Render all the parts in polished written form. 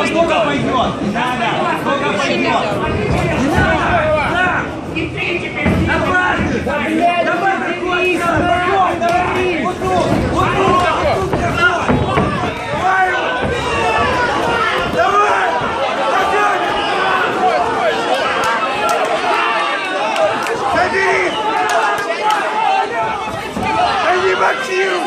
Сколько пойдет? Сколько пойдет? Давай! Давай! Вот тут! Вот тут! Давай! Соберись! Они боксируют!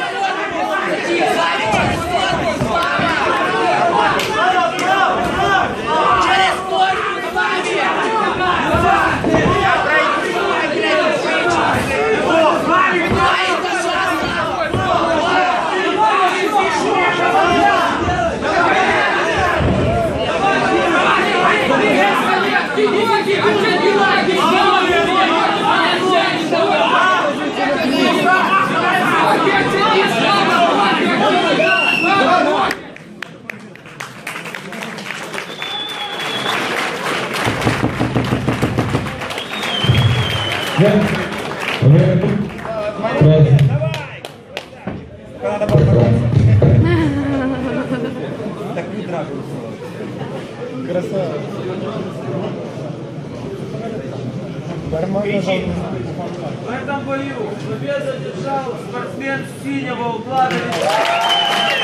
Красава. В этом бою победу одержал спортсмен синего угла.